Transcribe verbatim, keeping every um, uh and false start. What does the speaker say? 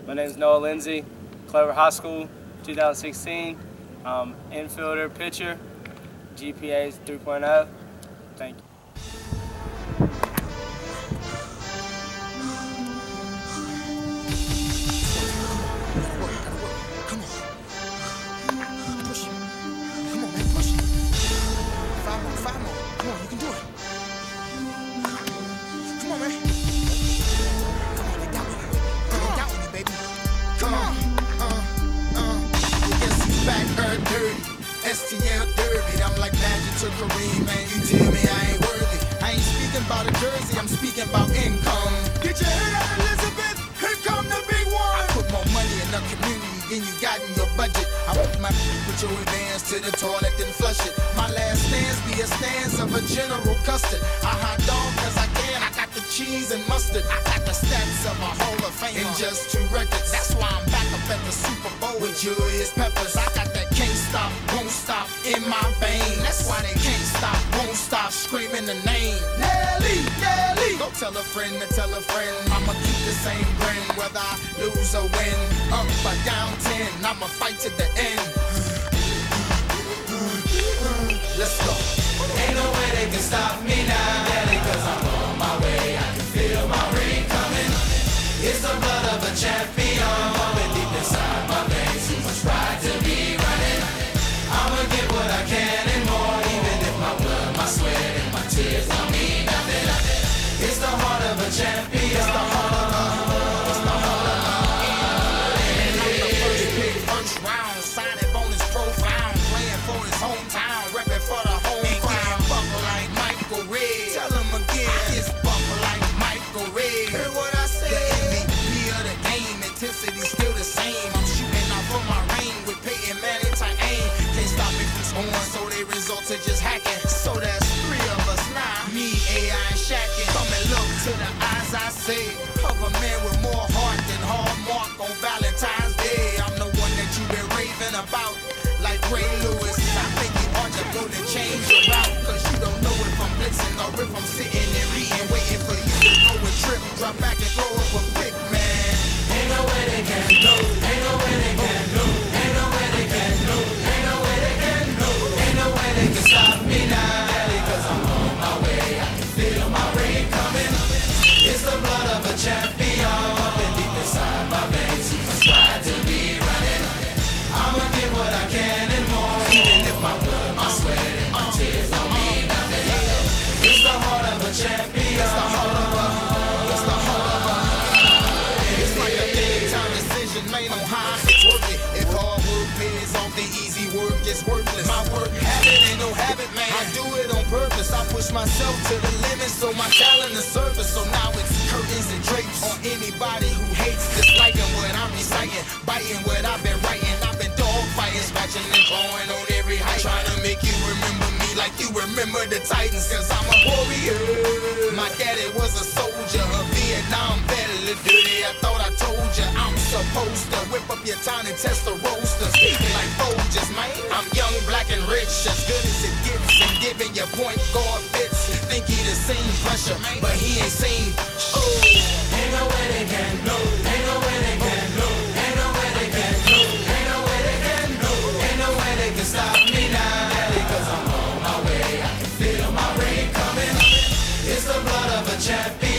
My name is Noah Lindsay, Clover High School, two thousand sixteen. Um, infielder, pitcher, G P A is three point oh. Thank you. S T L Derby, I'm like Magic to Kareem, man, you tell me I ain't worthy. I ain't speaking about a jersey, I'm speaking about income. Get your head out, Elizabeth, here come the big one. I put more money in the community than you got in your budget. I put my put your advance to the toilet and flush it. My last stance be a stance of a General Custard. I hot dog cause I can, I got the cheese and mustard. I got the stats of a Hall of Fame in just two records. That's why I'm back up at the Super Bowl with Julius Peppers. I got that can't stop, won't stop in my vein. That's why they can't stop, won't stop screaming the name. Nelly, Nelly. Go tell a friend to tell a friend. I'ma keep the same grin whether I lose or win. Up or down ten, I'ma fight to the end. Let's go. Ain't no way they can stop me now, Daddy, cause I'm on my way. I can feel my ring coming. It's the blood of a champion pumping deep inside my veins. Too much pride to be running. I'ma get what I can and more, even if my blood, my sweat, and my tears don't mean nothing. It's the heart of a champion. It's the heart of a, it's the heart of a. And I'm the first pick, first round, signing bonus profound, playing for his hometown, repping for the home crowd. Buckle like Michael Red. Tell him again, it's buckle like Michael Red. Hear what I said? The M V P of the game, intensity still the same. I'm shooting out for my ring with Peyton Manning tight aim. Can't stop me from scoring, so they results are just hacking. So that's three of us now, me, A I, and Shaqin'. Come and look to the eyes I say of a man with more heart than Hallmark on Valentine's Day. I'm the one that you've been raving about, like Ray Lewis. I think you ought to go to change your route, cause you don't know if I'm blitzing or if I'm sitting and reading, waiting for you to go and trip, drop back and throw up a pick, man. Ain't no way they can do. Ain't no way they can do. Ain't no way they can do. Ain't no way they can do. Ain't no way they can stop me now, Daddy, cause I'm on my way. I can feel my ring coming. It's the blood of a champion pumping deep inside my veins. Too much pride to be running. I'ma get what I can and more, even if my blood, my sweat, and my tears don't mean nothing. It's the heart of a champion. It's the heart of a, it's the heart of a. It's like a big time decision made on how it's worth it. If hard work pays off, the easy work is worthless. My work habit ain't no habit, man. I do it on purpose. I push myself to the limit, so my talent is surface. So now it's curtains and drapes on anybody who hates, disliking what I'm reciting, biting what I've been writing. I've been dog fighting, scratching and clawing on every height, trying to make you remember me like you remember the Titans, cause I'm a warrior. My daddy was a soldier, a Vietnam vet, little duty. I thought I told you I'm supposed to whip up your town and test the roaster. Speaking like Folgers, man. I'm young, black, and rich, as good as it gets, and giving your point guard fits. Think he the same pressure, but he ain't seen. Oh, ain't no way they can do. Ain't no way they can do. Ain't no way they can do. Ain't no way they can do. Ain't no way they can stop me now, Daddy, cause I'm on my way. I can feel my ring coming. It's the blood of a champion.